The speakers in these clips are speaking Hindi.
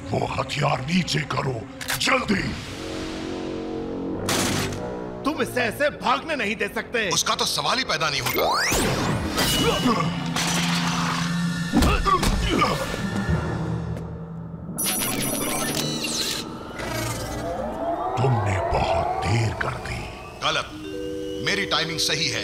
वो हथियार नीचे करो, जल्दी। तुम इससे ऐसे भागने नहीं दे सकते। उसका तो सवाल ही पैदा नहीं होता। तुमने बहुत देर कर दी। गलत, मेरी टाइमिंग सही है।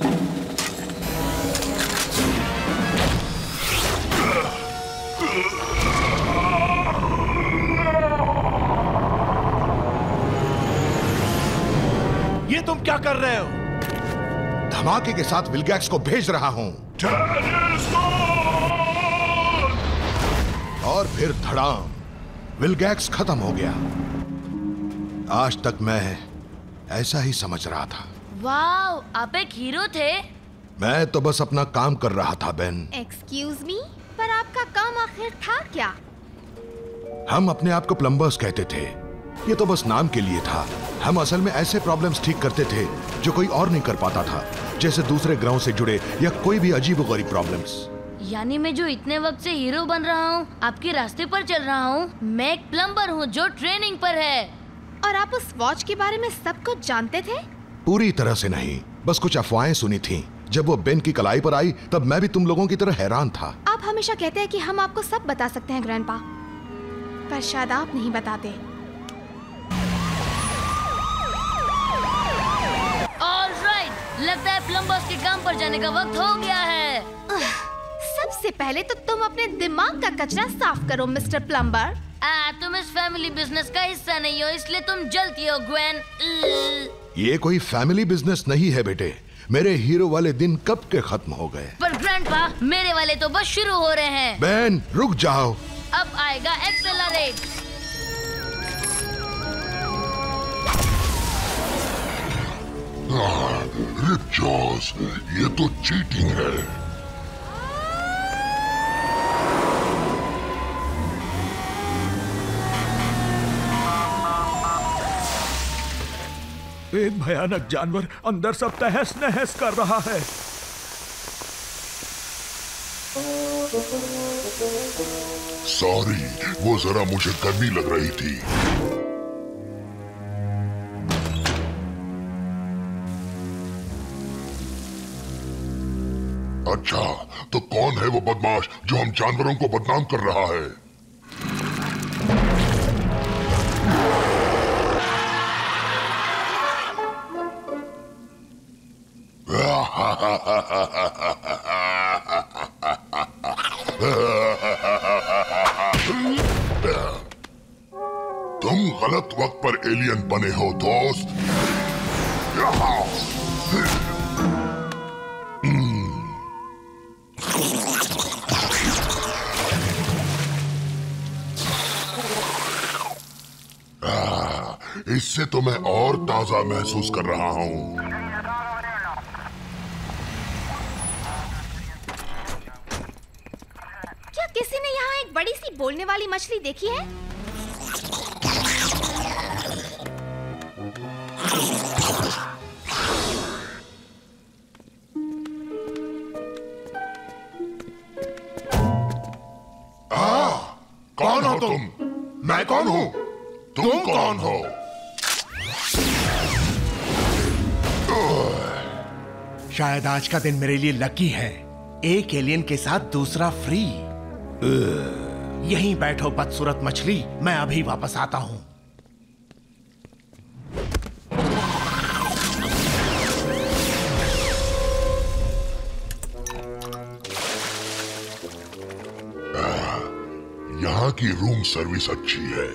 ये तुम क्या कर रहे हो? धमाके के साथ विलगैक्स को भेज रहा हूं। और फिर धड़ाम, विलगैक्स खत्म हो गया। आज तक मैं ऐसा ही समझ रहा था। वाओ, आप एक हीरो थे। मैं तो बस अपना काम कर रहा था बेन। एक्सक्यूज मी, पर आपका काम आखिर था क्या? हम अपने आप को प्लम्बर्स कहते थे। ये तो बस नाम के लिए था। हम असल में ऐसे प्रॉब्लम्स ठीक करते थे जो कोई और नहीं कर पाता था, जैसे दूसरे ग्रहों से जुड़े या कोई भी अजीबोगरीब प्रॉब्लम्स। यानी मैं जो इतने वक्त से हीरो बन रहा हूँ, आपके रास्ते पर चल रहा हूँ, मैं एक प्लम्बर हूँ जो ट्रेनिंग पर है। और आप उस वॉच के बारे में सब कुछ जानते थे? पूरी तरह से नहीं, बस कुछ अफवाहें सुनी थी। जब वो बेन की कलाई पर आई तब मैं भी तुम लोगों की तरह हैरान था। आप हमेशा कहते हैं कि हम आपको सब बता सकते हैं ग्रैंडपा, पर शायद आप नहीं बताते। ऑलराइट, लगता है प्लम्बर्स के काम पर जाने का वक्त हो गया है। सबसे पहले तो तुम अपने दिमाग का कचरा साफ करो मिस्टर प्लम्बर। तुम इस फैमिली बिजनेस का हिस्सा नहीं हो, इसलिए तुम जलती हो ग्वेन। ये कोई फैमिली बिजनेस नहीं है बेटे। मेरे हीरो वाले दिन कब के खत्म हो गए। पर ग्रैंडपा, मेरे वाले तो बस शुरू हो रहे हैं। बेन, रुक जाओ। अब आएगा एक्सेलरेट। रिप जॉस, ये तो चीटिंग है। एक भयानक जानवर अंदर सब तहस नहस कर रहा है। सॉरी, वो जरा मुझे गर्मी लग रही थी। अच्छा, तो कौन है वो बदमाश जो हम जानवरों को बदनाम कर रहा है? तुम गलत वक्त पर एलियन बने हो दोस्त। इससे तो मैं और ताजा महसूस कर रहा हूँ। क्या किसी ने यहाँ एक बड़ी सी बोलने वाली मछली देखी है? कौन हो तुम? मैं कौन हूँ? तुम कौन हो? शायद आज का दिन मेरे लिए लकी है। एक एलियन के साथ दूसरा फ्री। यहीं बैठो बदसूरत मछली, मैं अभी वापस आता हूँ। यहाँ की रूम सर्विस अच्छी है।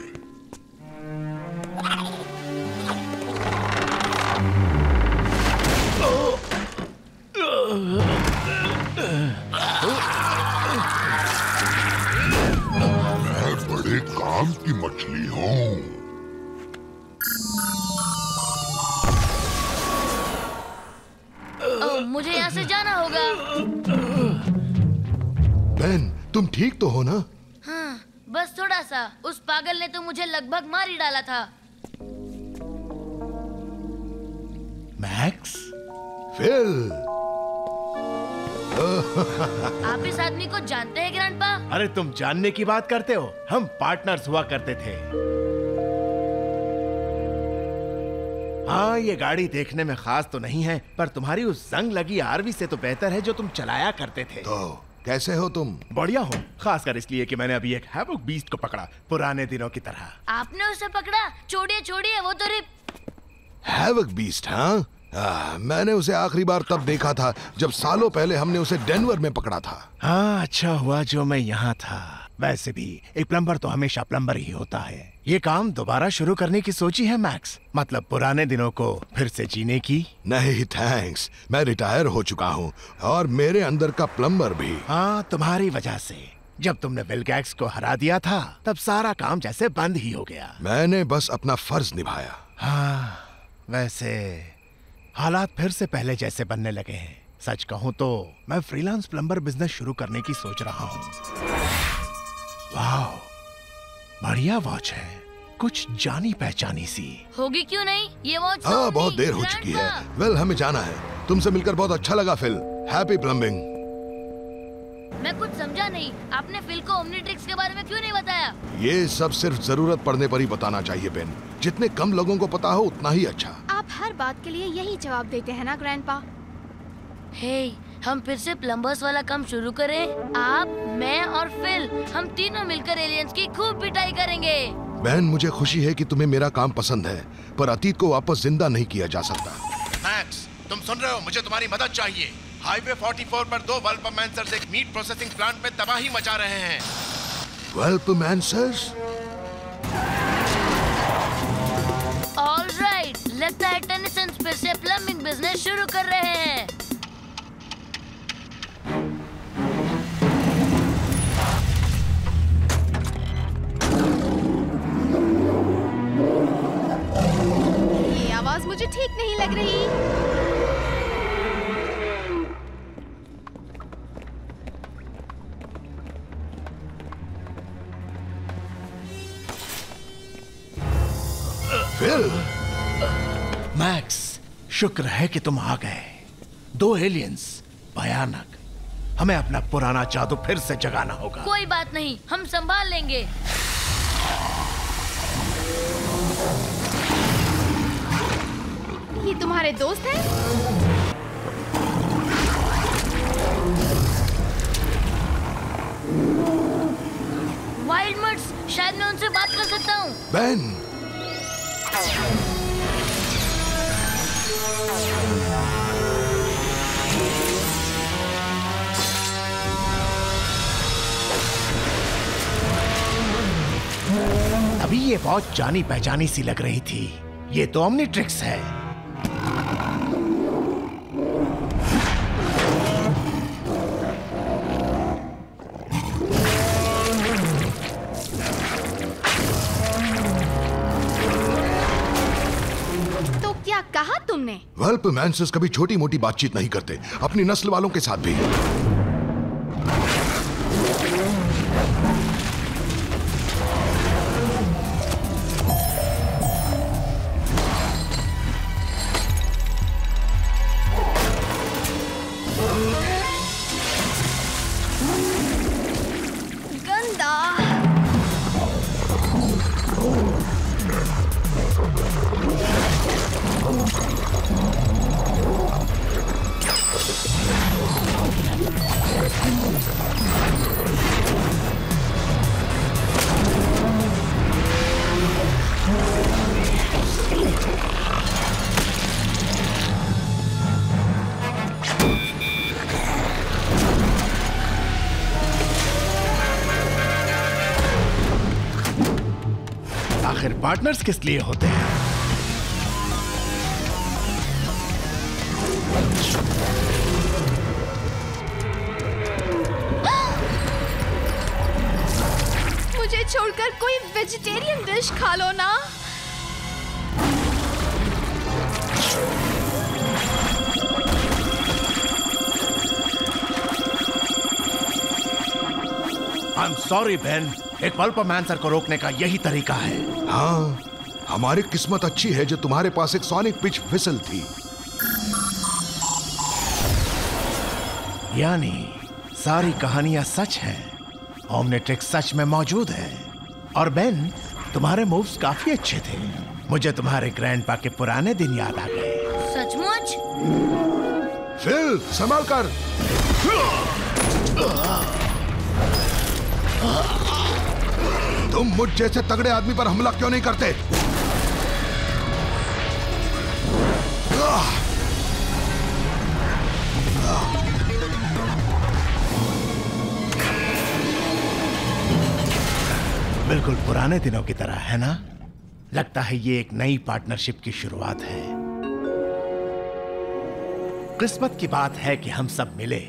मैं बड़े काम की मछली हूँ। मुझे यहाँ से जाना होगा। बेन, तुम ठीक तो हो ना? हाँ, बस थोड़ा सा। उस पागल ने तो मुझे लगभग मार ही डाला था। मैक्स? फिल, आप इस आदमी को जानते हैं ग्रैंडपा? अरे तुम जानने की बात करते हो, हम पार्टनर्स हुआ करते थे। हाँ, ये गाड़ी देखने में खास तो नहीं है, पर तुम्हारी उस जंग लगी आरवी से तो बेहतर है जो तुम चलाया करते थे। तो कैसे हो तुम? बढ़िया हो, खासकर इसलिए कि मैंने अभी एक हैवॉक बीस्ट को पकड़ा, पुराने दिनों की तरह। आपने उसे पकड़ा? छोड़िए छोड़िए, वो तो हैवॉक बीस्ट? हाँ, मैंने उसे आखिरी बार तब देखा था जब सालों पहले हमने उसे डेनवर में पकड़ा था। हाँ, अच्छा हुआ जो मैं यहाँ था। वैसे भी एक प्लम्बर तो हमेशा प्लम्बर ही होता है। ये काम दोबारा शुरू करने की सोची है मैक्स? मतलब पुराने दिनों को फिर से जीने की? नहीं थैंक्स, मैं रिटायर हो चुका हूँ और मेरे अंदर का प्लम्बर भी। हाँ, तुम्हारी वजह से। जब तुमने बिल गेट्स को हरा दिया था तब सारा काम जैसे बंद ही हो गया। मैंने बस अपना फर्ज निभाया। हाँ, वैसे हालात फिर से पहले जैसे बनने लगे हैं। सच कहूँ तो मैं फ्रीलांस प्लम्बर बिजनेस शुरू करने की सोच रहा हूँ। वाह, बढ़िया वॉच है, कुछ जानी पहचानी सी। होगी क्यों नहीं, ये वॉच तो हाँ, बहुत होगी, देर हो चुकी है। ग्रैंडपा। वेल, हमें जाना है। तुमसे मिलकर बहुत अच्छा लगा फिल। Happy plumbing. मैं कुछ समझा नहीं, आपने फिल को ओमनीट्रिक्स के बारे में क्यों नहीं बताया? ये सब सिर्फ जरूरत पड़ने पर ही बताना चाहिए बेन। जितने कम लोगों को पता हो उतना ही अच्छा। आप हर बात के लिए यही जवाब देते हैं ना ग्रैंडपा? हे, हम फिर से प्लम्बर्स वाला काम शुरू करें? आप, मैं और फिल, हम तीनों मिलकर एलियंस की खूब पिटाई करेंगे। बहन, मुझे खुशी है कि तुम्हें मेरा काम पसंद है, पर अतीत को वापस जिंदा नहीं किया जा सकता। मैक्स, तुम सुन रहे हो? मुझे तुम्हारी मदद चाहिए। हाईवे 44 पर 2 वल्पमैंसर्स एक मीट प्रोसेसिंग प्लांट में तबाही मचा रहे हैं। वल्पमैंसर्स? ऑलराइट, लगता है टेनिसंस फिर से प्लम्बिंग बिजनेस शुरू कर रहे हैं। ये आवाज मुझे ठीक नहीं लग रही। फिल, मैक्स, शुक्र है कि तुम आ गए। 2 एलियंस, भयानक। हमें अपना पुराना जादू फिर से जगाना होगा। कोई बात नहीं, हम संभाल लेंगे। ये तुम्हारे दोस्त हैं? वाइल्ड मड्स, शायद मैं उनसे बात कर सकता हूँ। बेन, अभी ये बहुत जानी पहचानी सी लग रही थी। ये तो ओमनीट्रिक्स है। तो क्या कहा तुमने? वल्पमैंसर्स कभी छोटी मोटी बातचीत नहीं करते, अपनी नस्ल वालों के साथ भी। गंदा। आखिर पार्टनर्स किस लिए होते हैं? मुझे छोड़कर कोई वेजिटेरियन डिश खा लो ना। I'm sorry, Ben. एक वल्पमैंसर को रोकने का यही तरीका है। हाँ, हमारी किस्मत अच्छी है जो तुम्हारे पास एक सोनिक पिच व्हिसल थी। यानी सारी कहानियां सच हैं। ओमनिट्रिक्स सच में मौजूद है। और बेन, तुम्हारे मूव्स काफी अच्छे थे। मुझे तुम्हारे ग्रैंडपा के पुराने दिन याद आ गए। सचमुच? फिल, संभाल कर। तुम मुझ जैसे तगड़े आदमी पर हमला क्यों नहीं करते? बिल्कुल पुराने दिनों की तरह, है ना? लगता है ये एक नई पार्टनरशिप की शुरुआत है। किस्मत की बात है कि हम सब मिले।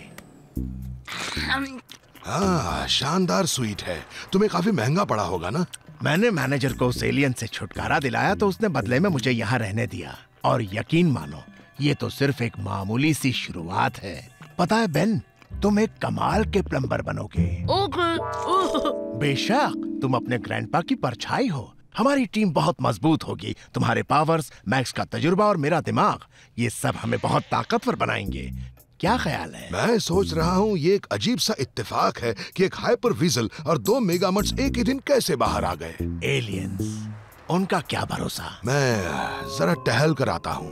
हाँ, शानदार स्वीट है। तुम्हें काफी महंगा पड़ा होगा ना? मैंने मैनेजर को उस एलियन से छुटकारा दिलाया तो उसने बदले में मुझे यहाँ रहने दिया। और यकीन मानो, ये तो सिर्फ एक मामूली सी शुरुआत है। पता है बेन, तुम एक कमाल के प्लम्बर बनोगे। बेशक, तुम अपने ग्रैंडपा की परछाई हो। हमारी टीम बहुत मजबूत होगी। तुम्हारे पावर्स, मैक्स का तजुर्बा और मेरा दिमाग, ये सब हमें बहुत ताकतवर बनाएंगे। क्या ख्याल है? मैं सोच रहा हूँ ये एक अजीब सा इत्तेफाक है कि एक हाइपर वीजल और 2 मेगामट्स एक ही दिन कैसे बाहर आ गए। एलियंस, उनका क्या भरोसा। मैं जरा टहल कर आता हूँ।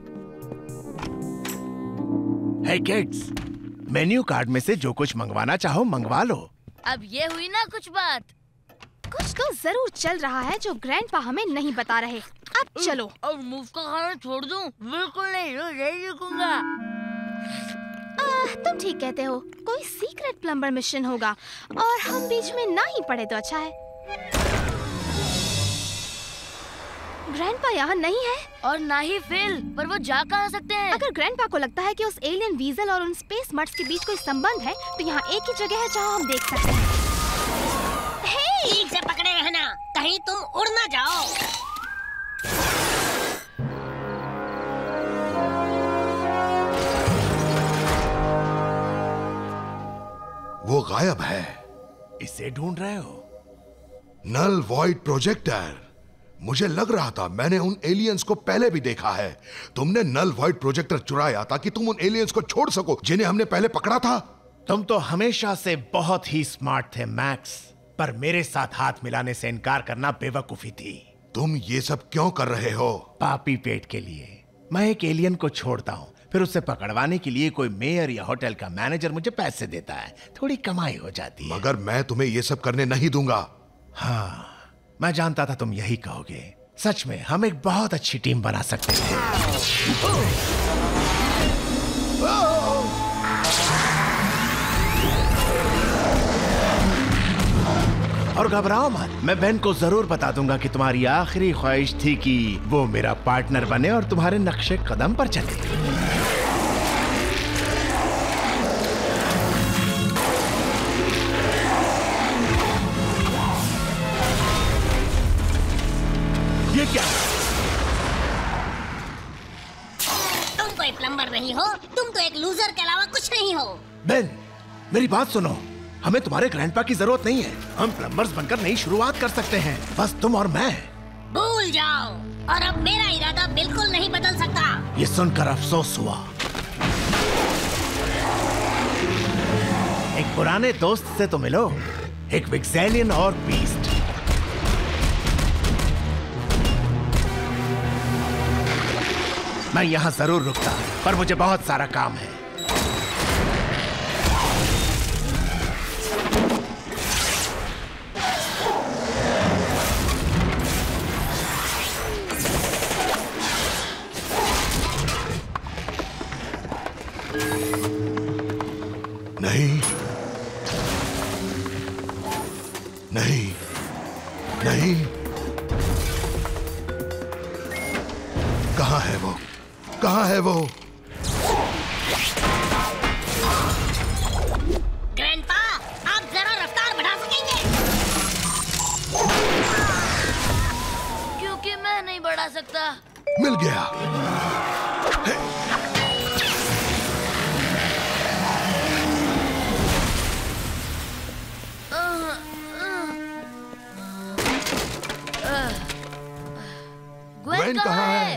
हे किड्स, मेन्यू कार्ड में से जो कुछ मंगवाना चाहो मंगवा लो। अब ये हुई ना कुछ बात। कुछ तो जरूर चल रहा है जो ग्रैंडपा हमें नहीं बता रहे। अब चलो। और मूव का खाना छोड़ दूं? बिल्कुल नहीं, यही रुकूंगा। तुम ठीक कहते हो। कोई सीक्रेट प्लम्बर मिशन होगा और हम बीच में ना ही पड़े तो अच्छा है। ग्रैंडपा यहाँ नहीं है और ना ही फिल, पर वो जा कहाँ सकते हैं? अगर ग्रैंडपा को लगता है कि उस एलियन वीजल और उन स्पेस मट्स के बीच कोई संबंध है, तो यहाँ एक ही जगह है जहाँ हम देख सकते हैं। ठीक से पकड़े रहना, कहीं तुम उड़ ना जाओ। वो गायब है। इसे ढूंढ रहे हो? Null void projector. मुझे लग रहा था मैंने उन एलियंस को पहले भी देखा है। तुमने नल वॉइड प्रोजेक्टर चुराया ताकि तुम उन एलियंस को छोड़ सको जिन्हें हमने पहले पकड़ा था। तुम तो हमेशा से बहुत ही स्मार्ट थे मैक्स, पर मेरे साथ हाथ मिलाने से इनकार करना बेवकूफी थी। तुम ये सब क्यों कर रहे हो? पापी पेट के लिए। मैं एक एलियन को छोड़ता हूँ, फिर उसे पकड़वाने के लिए कोई मेयर या होटल का मैनेजर मुझे पैसे देता है। थोड़ी कमाई हो जाती है। मगर मैं तुम्हें ये सब करने नहीं दूंगा। हाँ, मैं जानता था तुम यही कहोगे। सच में हम एक बहुत अच्छी टीम बना सकते थे। और घबराओ मत, मैं बेन को जरूर बता दूंगा कि तुम्हारी आखिरी ख्वाहिश थी कि वो मेरा पार्टनर बने और तुम्हारे नक्शे कदम पर चले। ये क्या? तुम कोई प्लम्बर नहीं हो, तुम तो एक लूजर के अलावा कुछ नहीं हो। बेन, मेरी बात सुनो। हमें तुम्हारे ग्रैंडपा की जरूरत नहीं है। हम प्लम्बर्स बनकर नई शुरुआत कर सकते हैं, बस तुम और मैं। भूल जाओ, और अब मेरा इरादा बिल्कुल नहीं बदल सकता। ये सुनकर अफसोस हुआ। एक पुराने दोस्त से तो मिलो, एक विक्सेलियन और बीस्ट। मैं यहाँ जरूर रुकता, पर मुझे बहुत सारा काम है। नहीं, नहीं, नहीं। कहाँ है वो? कहाँ है वो? ग्रैंडपा, आप जरा रफ्तार बढ़ा सकेंगे? क्योंकि मैं नहीं बढ़ा सकता। मिल गया। ग्वेन कहाँ है?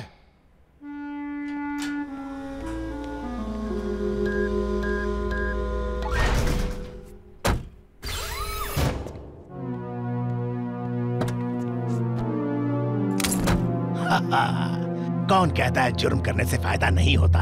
कौन कहता है जुर्म करने से फायदा नहीं होता?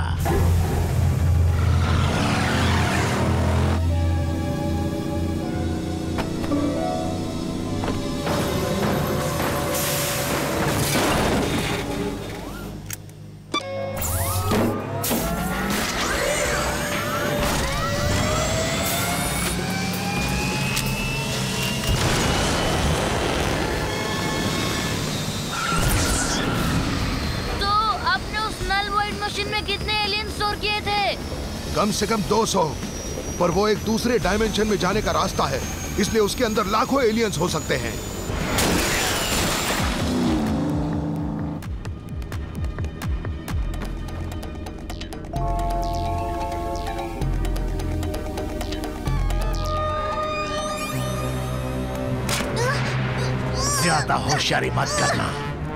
कम से कम 200, पर वो एक दूसरे डायमेंशन में जाने का रास्ता है, इसलिए उसके अंदर लाखों एलियंस हो सकते हैं। ज्यादा होशियारी मत करना।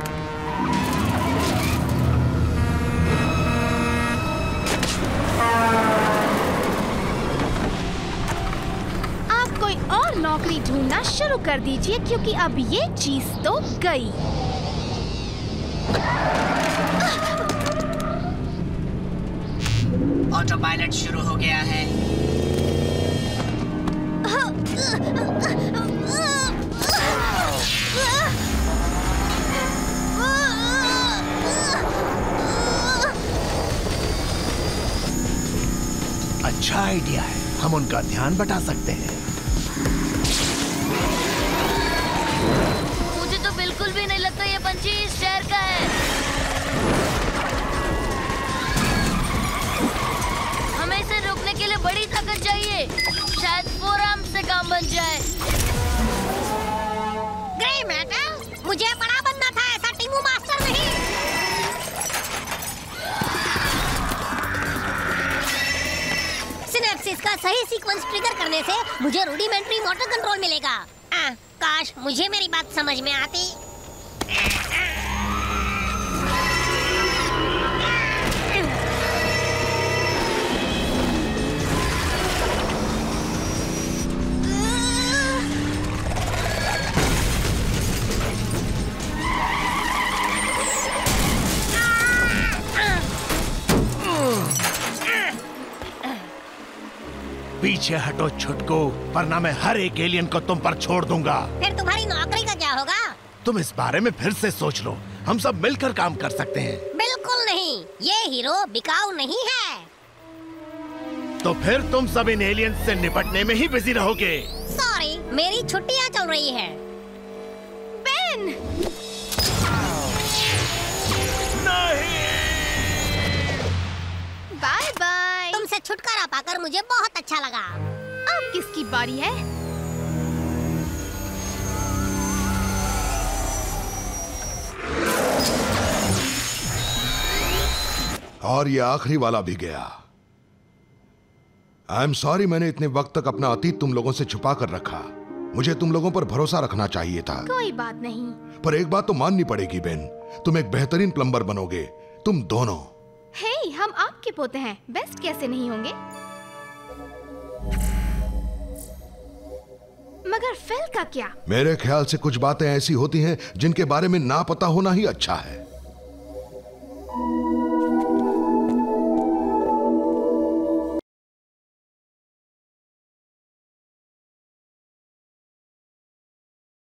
नौकरी ढूंढना शुरू कर दीजिए क्योंकि अब ये चीज तो गई। ऑटो पायलट शुरू हो गया है। अच्छा आइडिया है, हम उनका ध्यान बटा सकते हैं। मुझे तो बिल्कुल भी नहीं लगता ये पंछी इस शहर का है। हमें इसे रोकने के लिए बड़ी ताकत चाहिए, शायद फोरआर्म से काम बन जाए। ग्रे मैटर, मुझे बड़ा बनना था, ऐसा टिंगू मास्टर नहीं। सिनेप्सिस का सही सीक्वेंस ट्रिगर करने से मुझे रूडिमेंट्री मोटर कंट्रोल मिलेगा। काश मुझे मेरी बात समझ में आती। पीछे हटो छुटको, वरना मैं हर एक एलियन को तुम पर छोड़ दूंगा। फिर तुम्हारी नौकरी का क्या होगा? तुम इस बारे में फिर से सोच लो, हम सब मिलकर काम कर सकते हैं। बिल्कुल नहीं, ये हीरो बिकाऊ नहीं है। तो फिर तुम सब इन एलियंस से निपटने में ही बिजी रहोगे। सॉरी, मेरी छुट्टियां चल रही हैं। बेन! नहीं! Bye bye. तुमसे छुटकारा पाकर मुझे बहुत अच्छा लगा। अब किसकी बारी है? और ये आखिरी वाला भी गया। आई एम सॉरी, मैंने इतने वक्त तक अपना अतीत तुम लोगों से छुपा कर रखा। मुझे तुम लोगों पर भरोसा रखना चाहिए था। कोई बात नहीं। पर एक बात तो माननी पड़ेगी बेन, तुम एक बेहतरीन प्लम्बर बनोगे, तुम दोनों। हे, हम आपके पोते हैं, बेस्ट कैसे नहीं होंगे? मगर फिल का क्या? मेरे ख्याल से कुछ बातें ऐसी होती हैं जिनके बारे में ना पता होना ही अच्छा है।